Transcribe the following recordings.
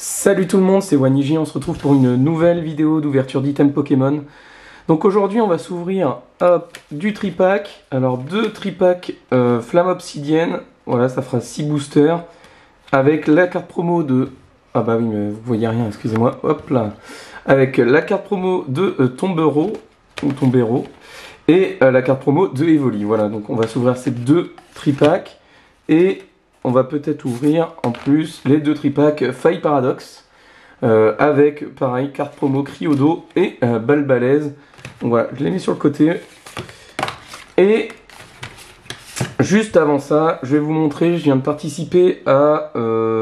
Salut tout le monde, c'est Waniji, on se retrouve pour une nouvelle vidéo d'ouverture d'items Pokémon. Donc aujourd'hui on va s'ouvrir du tripack, alors deux tripacks Flamme Obsidienne, voilà ça fera 6 boosters, avec la carte promo de... Ah bah oui mais vous voyez rien, excusez-moi, hop là. Avec la carte promo de Tombero, ou Tombero, et la carte promo de Evoli, voilà, donc on va s'ouvrir ces deux tripacks, et... on va peut-être ouvrir en plus les deux tripacks Faille Paradoxe avec pareil carte promo Cryodo et Balbalaise. Donc voilà, je les mets sur le côté. Et juste avant ça, je vais vous montrer, je viens de participer à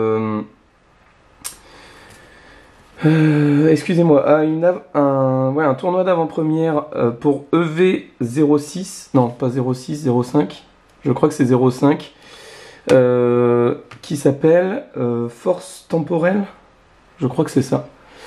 excusez-moi, à un tournoi d'avant-première pour EV06, non pas 06, 05, je crois que c'est 05. Qui s'appelle Force Temporelle, je crois que c'est ça.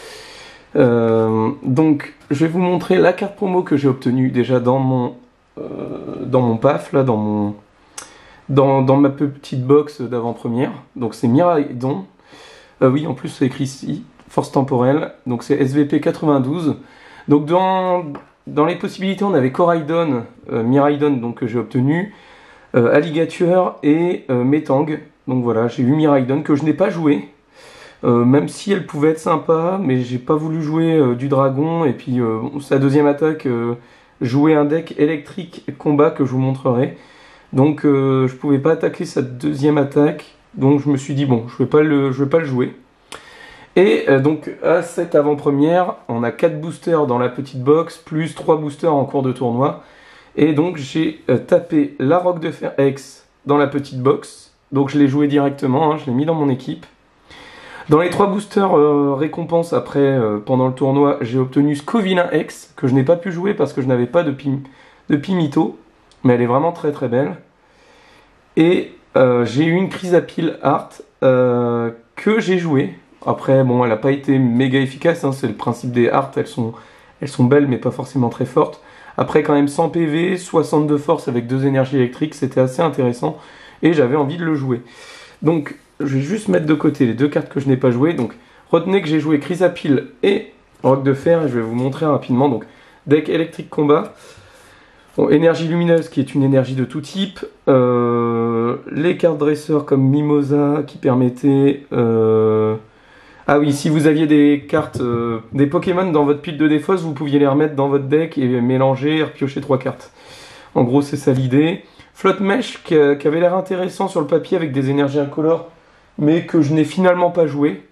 Donc je vais vous montrer la carte promo que j'ai obtenue déjà dans mon PAF, là, dans ma petite box d'avant-première. Donc c'est Miraidon, oui en plus c'est écrit ici, Force Temporelle, donc c'est SVP 92. Donc dans les possibilités on avait Coraidon, Miraidon donc que j'ai obtenu, Alligator et Metang. Donc voilà, j'ai eu Miraidon que je n'ai pas joué, même si elle pouvait être sympa, mais j'ai pas voulu jouer du dragon. Et puis sa deuxième attaque, jouer un deck électrique combat que je vous montrerai. Donc je pouvais pas attaquer sa deuxième attaque, donc je me suis dit bon, je vais pas le jouer. Et donc à cette avant-première, on a 4 boosters dans la petite box, plus 3 boosters en cours de tournoi. Et donc j'ai tapé la Roc de Fer X dans la petite box. Donc je l'ai joué directement, hein, je l'ai mis dans mon équipe. Dans les 3 boosters récompenses après, pendant le tournoi, j'ai obtenu Scovillain X, que je n'ai pas pu jouer parce que je n'avais pas de Pimito. Mais elle est vraiment très très belle. Et j'ai eu une Chrysapile Art que j'ai joué. Après, bon, elle n'a pas été méga efficace, hein, c'est le principe des Arts, elles sont belles mais pas forcément très fortes. Après quand même 100 PV, 62 force avec 2 énergies électriques, c'était assez intéressant et j'avais envie de le jouer. Donc je vais juste mettre de côté les deux cartes que je n'ai pas jouées. Donc retenez que j'ai joué Chrysapile et Roc de Fer et je vais vous montrer rapidement. Donc deck électrique combat, bon, énergie lumineuse qui est une énergie de tout type, les cartes dresseurs comme Mimosa qui permettaient... Ah oui, si vous aviez des cartes, des Pokémon dans votre pile de défausse, vous pouviez les remettre dans votre deck et mélanger et repiocher 3 cartes. En gros, c'est ça l'idée. Flotte Mèche qui avait l'air intéressant sur le papier avec des énergies incolores, mais que je n'ai finalement pas joué.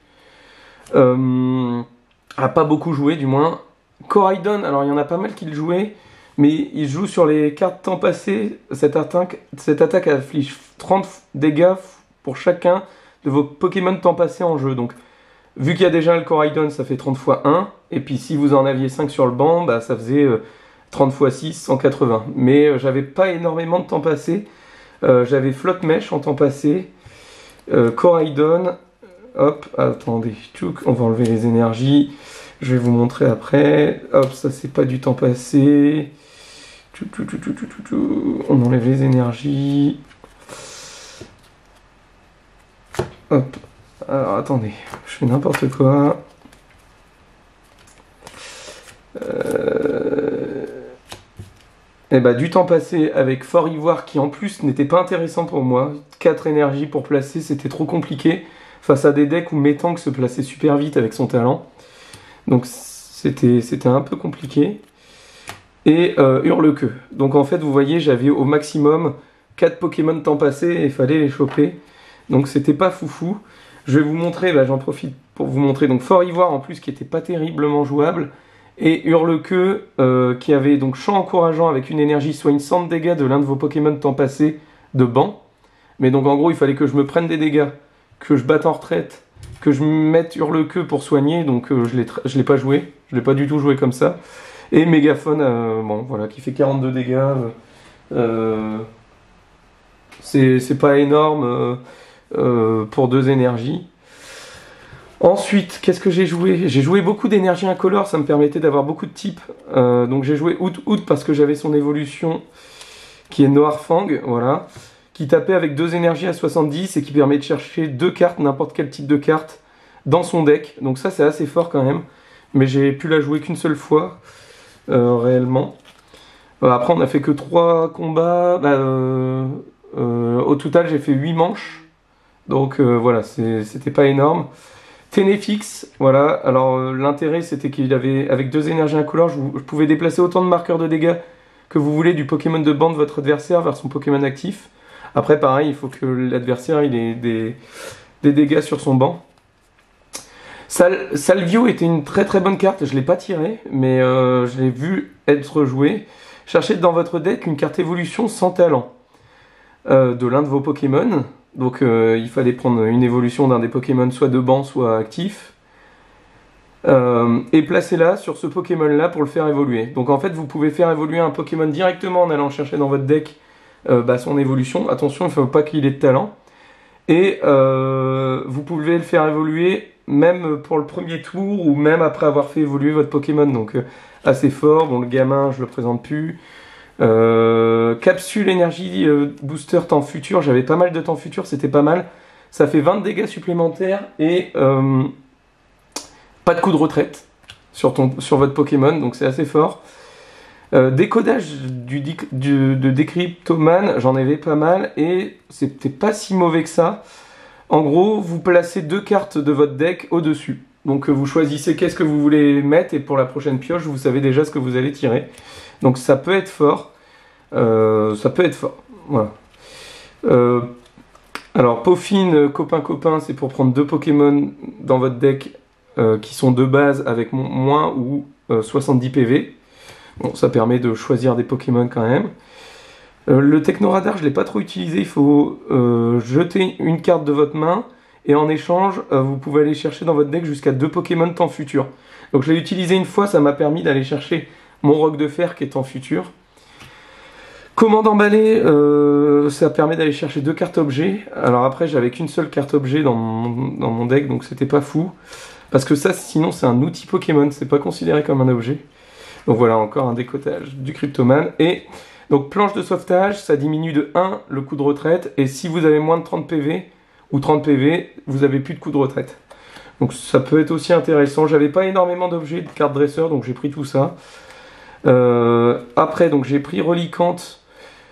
Pas beaucoup joué du moins. Coraidon, alors il y en a pas mal qui le jouaient, mais il joue sur les cartes temps passé. Cette attaque afflige 30 dégâts pour chacun de vos Pokémon temps passé en jeu. Donc, vu qu'il y a déjà le Coraidon, ça fait 30 x 1. Et puis si vous en aviez 5 sur le banc, bah, ça faisait 30 x 6, 180. Mais j'avais pas énormément de temps passé. J'avais Flotte Mèche en temps passé. Coraidon. Hop, attendez. On va enlever les énergies. Je vais vous montrer après. Hop, ça c'est pas du temps passé. On enlève les énergies. Hop. Alors attendez, je fais n'importe quoi. Et bah du temps passé avec Fort Ivoire qui en plus n'était pas intéressant pour moi. 4 énergies pour placer, c'était trop compliqué. Face à des decks où Metang se plaçait super vite avec son talent. Donc c'était un peu compliqué. Et Hurle-Queue. Donc en fait vous voyez j'avais au maximum 4 Pokémon temps passé et il fallait les choper. Donc c'était pas foufou. Je vais vous montrer, là j'en profite pour vous montrer, donc Fort Ivoire en plus qui était pas terriblement jouable, et Hurle-Queue qui avait donc Chant Encourageant avec une énergie soigne 100 dégâts de l'un de vos Pokémon de temps passé de banc. Mais donc en gros il fallait que je me prenne des dégâts, que je batte en retraite, que je mette Hurle-Queue pour soigner, donc je l'ai pas joué, je l'ai pas du tout joué comme ça. Et Mégaphone, bon voilà, qui fait 42 dégâts, c'est pas énorme. Pour 2 énergies. Ensuite, qu'est-ce que j'ai joué? J'ai joué beaucoup d'énergie incolore, ça me permettait d'avoir beaucoup de types. Donc j'ai joué Out parce que j'avais son évolution qui est Noir Fang, voilà, qui tapait avec 2 énergies à 70 et qui permet de chercher 2 cartes, n'importe quel type de carte, dans son deck. Donc ça c'est assez fort quand même. Mais j'ai pu la jouer qu'une seule fois, réellement. Après on a fait que 3 combats. Au total j'ai fait 8 manches. Donc voilà, c'était pas énorme. Ténéfix, voilà. Alors l'intérêt c'était qu'il avait, avec 2 énergies incolores, je pouvais déplacer autant de marqueurs de dégâts que vous voulez du Pokémon de bande de votre adversaire vers son Pokémon actif. Après pareil, il faut que l'adversaire il ait des dégâts sur son banc. Salvio était une très très bonne carte, je l'ai pas tiré, mais je l'ai vu être joué. Cherchez dans votre deck une carte évolution sans talent de l'un de vos Pokémon. Donc il fallait prendre une évolution d'un des Pokémon soit de banc soit actif. Et placez-la sur ce Pokémon là pour le faire évoluer. Donc en fait vous pouvez faire évoluer un Pokémon directement en allant chercher dans votre deck son évolution. Attention, il ne faut pas qu'il ait de talent. Et vous pouvez le faire évoluer même pour le premier tour ou même après avoir fait évoluer votre Pokémon. Donc assez fort. Bon, le gamin je le présente plus. Capsule énergie booster temps futur. J'avais pas mal de temps futur, c'était pas mal. Ça fait 20 dégâts supplémentaires et pas de coup de retraite sur votre Pokémon, donc c'est assez fort. Décodage de Decryptoman, j'en avais pas mal et c'était pas si mauvais que ça. En gros, vous placez 2 cartes de votre deck au-dessus. Donc vous choisissez qu'est-ce que vous voulez mettre et pour la prochaine pioche, vous savez déjà ce que vous allez tirer. Donc ça peut être fort. Voilà. Alors Peaufine, copain, c'est pour prendre 2 Pokémon dans votre deck qui sont de base avec moins ou 70 PV. Bon, ça permet de choisir des Pokémon quand même. Le Technoradar, je ne l'ai pas trop utilisé. Il faut jeter une carte de votre main et en échange, vous pouvez aller chercher dans votre deck jusqu'à 2 Pokémon temps futur. Donc je l'ai utilisé une fois, ça m'a permis d'aller chercher mon Roc de Fer qui est temps futur. Commande emballée, ça permet d'aller chercher 2 cartes objets. Alors après, j'avais qu'une seule carte objet dans mon deck, donc c'était pas fou. Parce que ça, sinon, c'est un outil Pokémon, c'est pas considéré comme un objet. Donc voilà, encore un décotage du Cryptoman. Et donc planche de sauvetage, ça diminue de 1 le coup de retraite. Et si vous avez moins de 30 PV, ou 30 PV, vous avez plus de coup de retraite. Donc ça peut être aussi intéressant. J'avais pas énormément d'objets de cartes dresseur, donc j'ai pris tout ça. Après, donc j'ai pris Reliquante.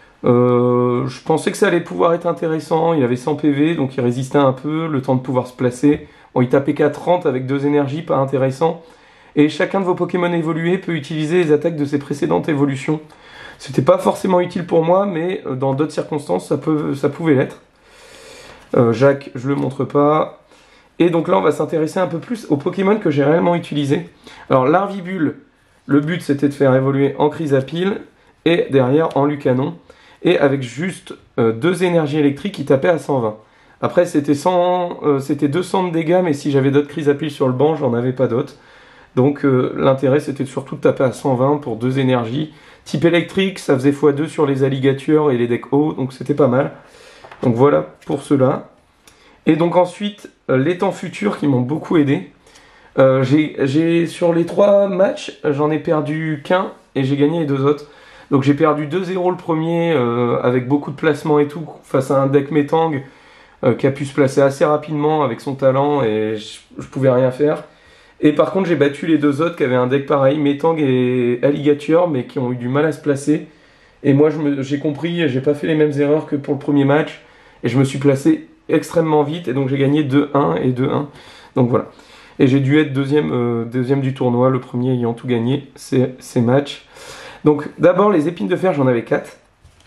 Je pensais que ça allait pouvoir être intéressant. Il avait 100 PV, donc il résistait un peu, le temps de pouvoir se placer. Bon, il tapait qu'à 30 avec 2 énergies, pas intéressant. Et chacun de vos Pokémon évolués peut utiliser les attaques de ses précédentes évolutions. C'était pas forcément utile pour moi, mais dans d'autres circonstances, ça pouvait l'être. Jacques, je le montre pas. Et donc là, on va s'intéresser un peu plus aux Pokémon que j'ai réellement utilisés. Alors, Larvibule, le but c'était de faire évoluer en Chrysapile et derrière en Lucanon. Et avec juste 2 énergies électriques qui tapaient à 120. Après, c'était 200 de dégâts, mais si j'avais d'autres Chrysapile sur le banc, j'en avais pas d'autres. Donc l'intérêt c'était surtout de taper à 120 pour 2 énergies. Type électrique, ça faisait x2 sur les alligatures et les decks hauts, donc c'était pas mal. Donc voilà pour cela. Et donc ensuite, les temps futurs qui m'ont beaucoup aidé. Sur les 3 matchs, j'en ai perdu qu'un et j'ai gagné les 2 autres. Donc j'ai perdu 2-0 le premier avec beaucoup de placements et tout face à un deck Metang qui a pu se placer assez rapidement avec son talent et je pouvais rien faire. Et par contre j'ai battu les 2 autres qui avaient un deck pareil, Metang et Alligator, mais qui ont eu du mal à se placer. Et moi j'ai compris, j'ai pas fait les mêmes erreurs que pour le premier match et je me suis placé extrêmement vite et donc j'ai gagné 2-1 et 2-1. Donc voilà. Et j'ai dû être deuxième du tournoi, le premier ayant tout gagné ces matchs. Donc d'abord les épines de fer, j'en avais 4.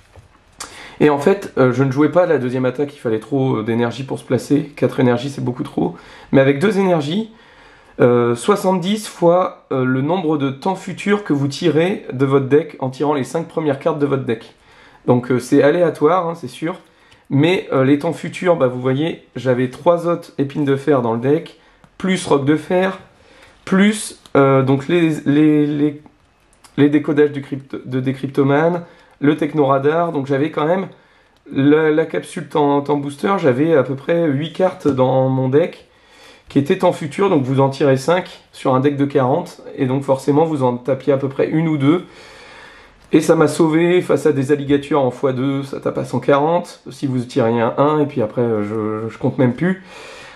Et en fait, je ne jouais pas à la deuxième attaque, il fallait trop d'énergie pour se placer. 4 énergies, c'est beaucoup trop. Mais avec 2 énergies, 70 fois le nombre de temps futurs que vous tirez de votre deck en tirant les 5 premières cartes de votre deck. Donc c'est aléatoire, hein, c'est sûr. Mais les temps futurs, bah, vous voyez, j'avais 3 autres épines de fer dans le deck, plus roc de fer, plus donc les décodages de Decryptoman, le Technoradar. Donc j'avais quand même la capsule temps booster, j'avais à peu près 8 cartes dans mon deck qui étaient temps futur, donc vous en tirez 5 sur un deck de 40, et donc forcément vous en tapiez à peu près 1 ou 2. Et ça m'a sauvé face à des alligatures en x2, ça tape à 140, si vous tiriez un 1, et puis après je compte même plus.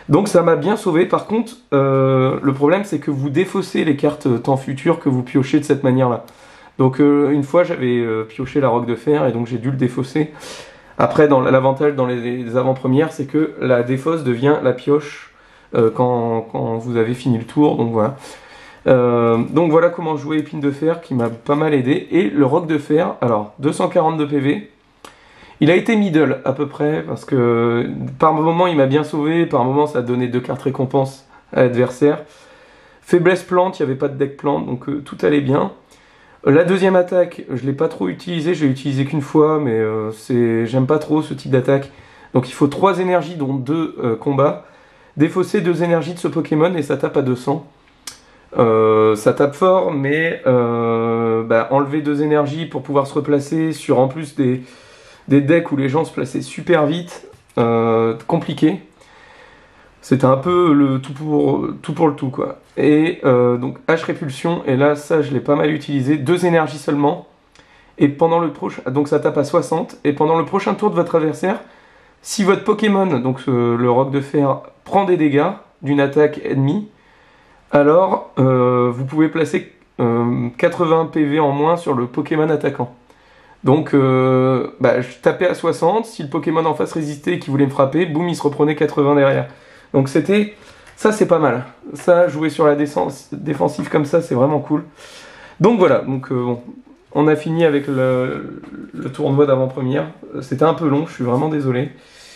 Donc ça m'a bien sauvé. Par contre, le problème c'est que vous défaussez les cartes temps futur que vous piochez de cette manière-là. Donc une fois j'avais pioché la roque de fer et donc j'ai dû le défausser. Après, l'avantage dans les avant-premières, c'est que la défausse devient la pioche quand vous avez fini le tour. Donc voilà comment jouer épine de fer qui m'a pas mal aidé. Et le roc de fer, alors 242 PV. Il a été middle à peu près parce que par moment il m'a bien sauvé, par moment ça a donné 2 cartes récompenses à l'adversaire. Faiblesse plante, il n'y avait pas de deck plante donc tout allait bien. La deuxième attaque, je ne l'ai pas trop utilisée, je l'ai utilisée qu'une fois, mais j'aime pas trop ce type d'attaque. Donc il faut 3 énergies, dont 2 combats. Défausser 2 énergies de ce Pokémon et ça tape à 200. Ça tape fort, mais enlever 2 énergies pour pouvoir se replacer sur en plus des decks où les gens se plaçaient super vite, compliqué. C'était un peu le tout pour le tout, quoi. Et donc H répulsion, et là ça je l'ai pas mal utilisé, 2 énergies seulement. Et pendant le prochain, donc ça tape à 60. Et pendant le prochain tour de votre adversaire, si votre Pokémon, donc le roc de fer, prend des dégâts d'une attaque ennemie, alors vous pouvez placer 80 PV en moins sur le Pokémon attaquant. Donc je tapais à 60, si le Pokémon en face résistait et qu'il voulait me frapper, boum, il se reprenait 80 derrière. Donc ça c'est pas mal. Ça, jouer sur la défensive comme ça, c'est vraiment cool. Donc voilà, bon, on a fini avec le tournoi d'avant-première. C'était un peu long, je suis vraiment désolé.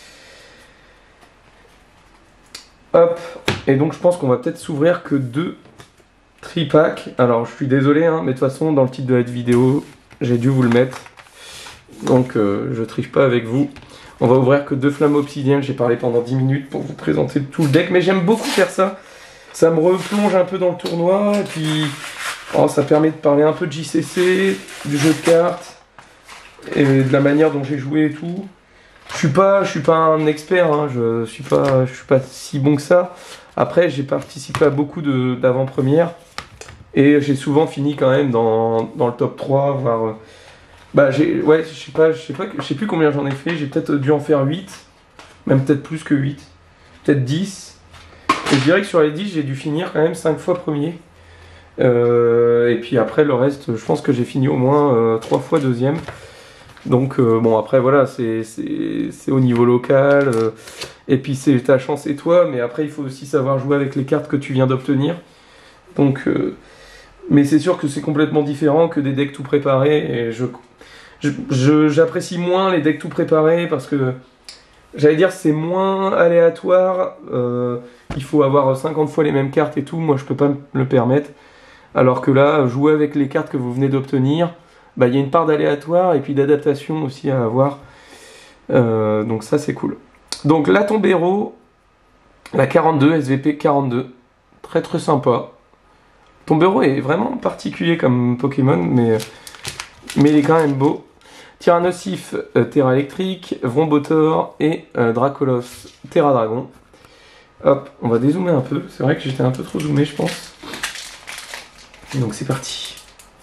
Hop, et donc je pense qu'on va peut-être s'ouvrir que 2 tripacks. Alors je suis désolé, hein, mais de toute façon dans le titre de la vidéo, j'ai dû vous le mettre. Donc je triche pas avec vous. On va ouvrir que 2 flammes obsidiennes, j'ai parlé pendant 10 minutes pour vous présenter tout le deck, mais j'aime beaucoup faire ça. Ça me replonge un peu dans le tournoi, et puis ça permet de parler un peu de JCC, du jeu de cartes, et de la manière dont j'ai joué et tout. Je suis pas un expert, hein, je suis pas si bon que ça. Après, j'ai participé à beaucoup d'avant-premières, et j'ai souvent fini quand même dans le top 3, voire... je sais plus combien j'en ai fait, j'ai peut-être dû en faire 8, même peut-être plus que 8, peut-être 10. Et je dirais que sur les 10, j'ai dû finir quand même 5 fois premier. Et puis après, le reste, je pense que j'ai fini au moins 3 fois deuxième. Donc bon, après voilà, c'est au niveau local, et puis c'est ta chance et toi, mais après il faut aussi savoir jouer avec les cartes que tu viens d'obtenir. Donc, mais c'est sûr que c'est complètement différent que des decks tout préparés, et j'apprécie moins les decks tout préparés parce que j'allais dire c'est moins aléatoire, il faut avoir 50 fois les mêmes cartes et tout, moi je peux pas me le permettre, alors que là jouer avec les cartes que vous venez d'obtenir, il y a une part d'aléatoire et puis d'adaptation aussi à avoir, donc ça c'est cool. Donc la Tombero, la 42, SVP 42, très très sympa. Tombero est vraiment particulier comme Pokémon, mais il est quand même beau. Tyrannosif, Terra électrique, Vrombotor et Dracolos, Terra Dragon. Hop, on va dézoomer un peu. C'est vrai que j'étais un peu trop zoomé, je pense. Donc c'est parti.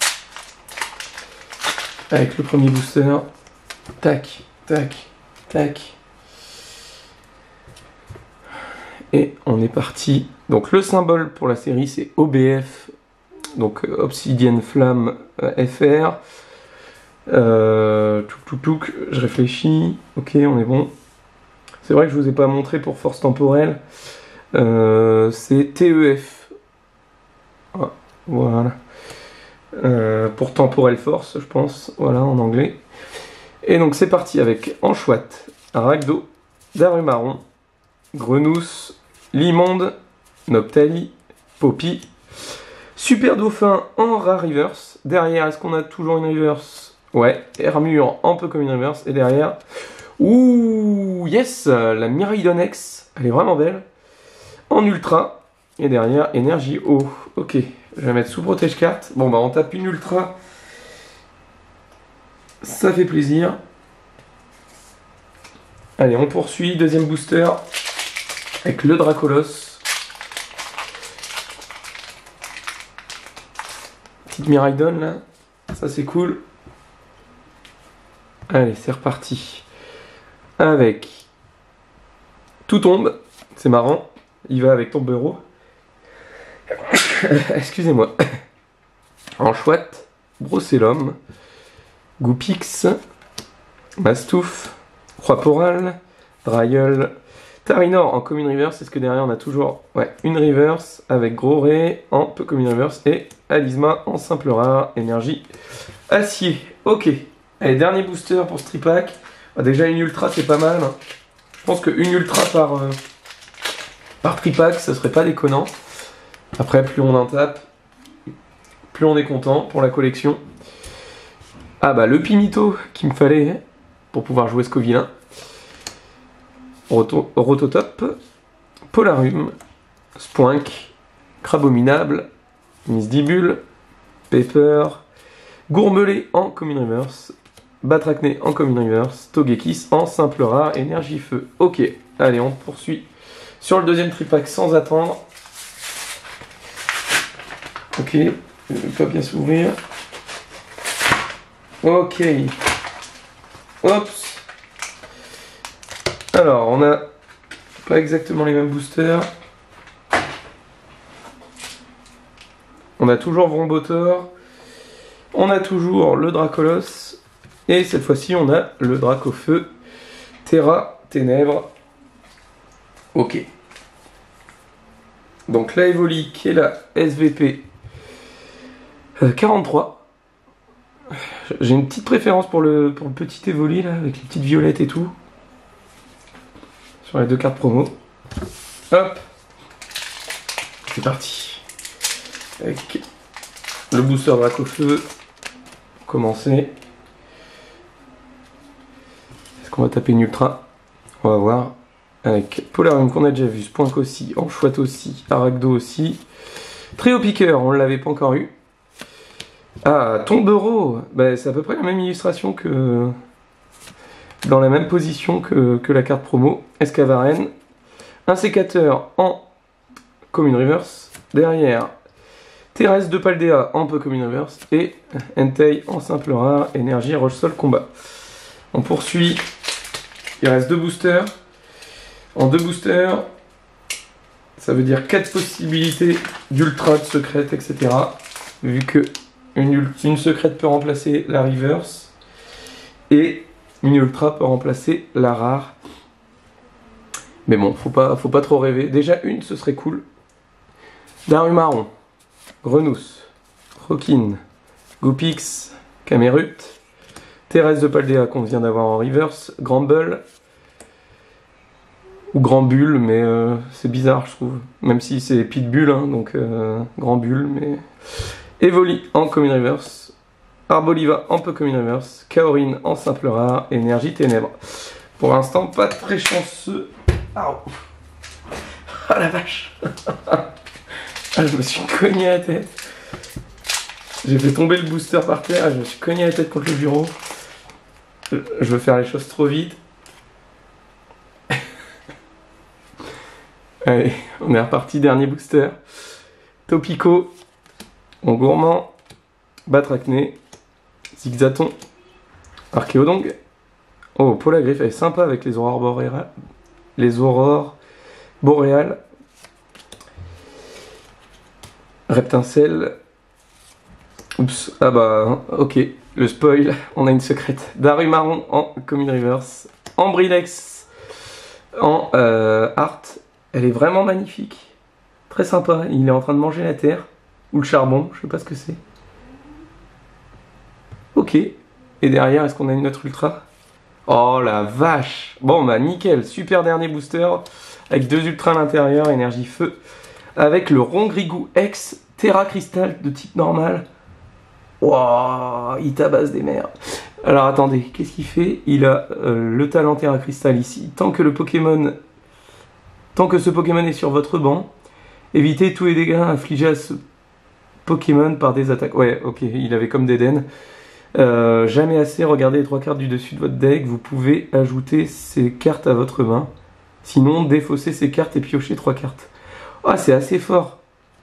Avec le premier booster. Tac, tac, tac. Et on est parti. Donc le symbole pour la série, c'est OBF. Donc Obsidienne Flamme FR. Je réfléchis. Ok, on est bon. C'est vrai que je vous ai pas montré pour force temporelle. C'est TEF. Ah, voilà. Pour temporelle force, je pense. Voilà, en anglais. Et donc c'est parti avec Anchouette, Ragdo, Darumaron, Grenousse, Limonde, Noctali, Poppy, Super Dauphin en rare reverse. Derrière, est-ce qu'on a toujours une reverse? Ouais, Hermure un peu comme une reverse. Et derrière, ouh, yes, la Miraidon X, elle est vraiment belle. En ultra. Et derrière, énergie eau. Ok, je vais mettre sous protège carte. Bon, on tape une ultra. Ça fait plaisir. Allez, on poursuit. Deuxième booster. Avec le Dracolos. Petite Miraidon là. Ça c'est cool. Allez, c'est reparti. Avec tout tombe. C'est marrant. il va avec ton bureau. Excusez-moi. Anchouette, Brocellum, Goupix, Mastouf, Croix-Porale, Drailleul, Tarinor en commune reverse. Est-ce que derrière on a toujours une reverse avec Gros Ray en peu commune reverse et Alizma en simple rare, énergie acier. Ok. Allez, dernier booster pour ce tripack. Déjà une ultra c'est pas mal. Je pense qu'une ultra par tripack ça serait pas déconnant. Après plus on en tape, plus on est content pour la collection. Ah bah le Pimito qu'il me fallait pour pouvoir jouer ce vilain. Rototop, Polarium, Spoink, Crabominable, Misdibule, Pepper, Gourmelet en commune reverse, Batracné en commune reverse, Togekiss en simple rare, énergie feu. Ok, allez on poursuit sur le deuxième tripack sans attendre. Ok, il ne pas bien s'ouvrir. Ok. Oups. Alors, on a pas exactement les mêmes boosters. On a toujours Vrombotor. On a toujours le Dracolos. Et cette fois-ci, on a le Dracofeu. Terra Ténèbres. Ok. Donc la Evoli qui est la SVP 43. J'ai une petite préférence pour le petit Evoli là, avec les petites violettes et tout. Sur les deux cartes promo. Hop. C'est parti. Avec le booster Dracofeu. Commencer. Est-ce qu'on va taper une ultra? On va voir. Avec Polarium qu'on a déjà vu, Spoink aussi, Anchouette aussi, Aragdo aussi. Trio Piqueur, on ne l'avait pas encore eu. Ah, Tombereau, bah, c'est à peu près la même illustration que... dans la même position que la carte promo. Escavaren, un sécateur en commune reverse. Derrière, Thérèse de Paldea en peu commune reverse. Et Entei en simple rare, énergie, roche-sol, combat. On poursuit. Il reste 2 boosters. En 2 boosters, ça veut dire 4 possibilités d'ultra, de secrète, etc. Vu que une secrète peut remplacer la reverse et une ultra peut remplacer la rare. Mais bon, faut pas trop rêver. Déjà une, ce serait cool. Darumarron, Grenousse, Rockin, Goupix, Camerut, Thérèse de Paldea qu'on vient d'avoir en reverse, Granbull, ou Grand Bulle, mais c'est bizarre je trouve. Même si c'est Pitbull, hein, donc Grand Bulle, mais... Evoli en commune reverse, Arboliva en peu commune reverse, Kaorin en simple rare, énergie ténèbres. Pour l'instant, pas très chanceux. Ah la vache. Ah, je me suis cogné la tête. J'ai fait tomber le booster par terre, je me suis cogné la tête contre le bureau. Je veux faire les choses trop vite. Allez, on est reparti, dernier booster. Topico, Gourmand, Batracné, Zigzaton, Archéodong. Oh, Polagriffe, elle est sympa avec les aurores boréales. Les aurores boréales. Reptincelle. Oups, ah bah, ok, le spoil, on a une secrète. Darumarron en commune reverse. Ambrilex en art. Elle est vraiment magnifique. Très sympa, il est en train de manger la terre. Ou le charbon, je sais pas ce que c'est. Ok. Et derrière, est-ce qu'on a une autre ultra? Oh la vache. Bon bah nickel, super dernier booster. Avec 2 ultras à l'intérieur, énergie feu. Avec le Rongrigou X, Terra Cristal de type normal. Wow, il tabasse des mers. Alors attendez, qu'est-ce qu'il fait? Il a le talent Terra Cristal ici. Tant que ce Pokémon est sur votre banc, évitez tous les dégâts infligés à ce Pokémon par des attaques. Ouais, ok, il avait comme d'Eden. Jamais assez, regardez les 3 cartes du dessus de votre deck. Vous pouvez ajouter ces cartes à votre main. Sinon, défaussez ces cartes et piochez 3 cartes. Ah, c'est assez fort.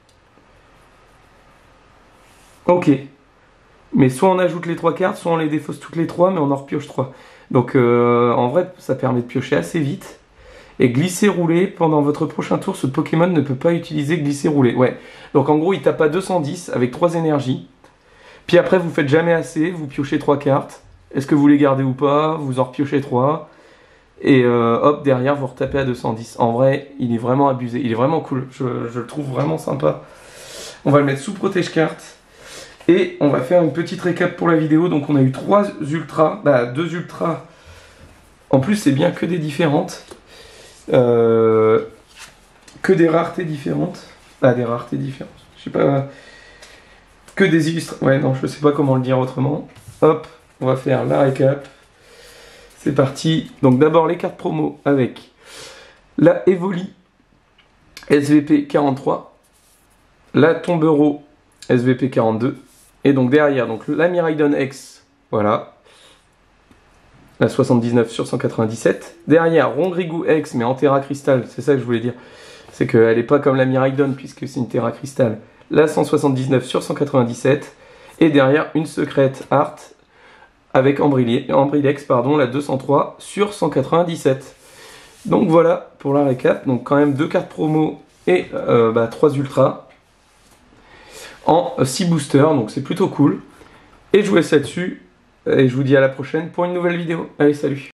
Ok. Mais soit on ajoute les 3 cartes, soit on les défausse toutes les 3, mais on en repioche 3. Donc en vrai, ça permet de piocher assez vite. Et glisser-rouler, pendant votre prochain tour, ce Pokémon ne peut pas utiliser glisser-rouler. Ouais, donc en gros, il tape à 210 avec 3 énergies. Puis après, vous faites jamais assez, vous piochez 3 cartes. Est-ce que vous les gardez ou pas? Vous en repiochez 3. Et hop, derrière, vous retapez à 210. En vrai, il est vraiment abusé. Il est vraiment cool. Je le trouve vraiment sympa. On va le mettre sous protège-carte. Et on va faire une petite récap pour la vidéo. Donc on a eu 3 ultras. Bah, 2 ultras. En plus, c'est bien que des différentes. Que des raretés différentes. Ah, des raretés différentes. Je sais pas... Que des illustrations. Ouais, non, je sais pas comment le dire autrement. Hop, on va faire la récap. C'est parti. Donc d'abord les cartes promo avec la Evoli SVP 43, la Tombero SVP 42, et donc derrière donc la Miraidon X, voilà, la 79 sur 197. Derrière Rongrigou X mais en Terra Crystal, c'est ça que je voulais dire. C'est qu'elle n'est pas comme la Miraidon puisque c'est une Terra Crystal. La 179 sur 197, et derrière une secrète Art avec Ambrilex, pardon, la 203 sur 197. Donc voilà pour la récap. Donc quand même 2 cartes promo et 3 ultras en 6 boosters, donc c'est plutôt cool. Et je vous laisse là-dessus, et je vous dis à la prochaine pour une nouvelle vidéo. Allez, salut!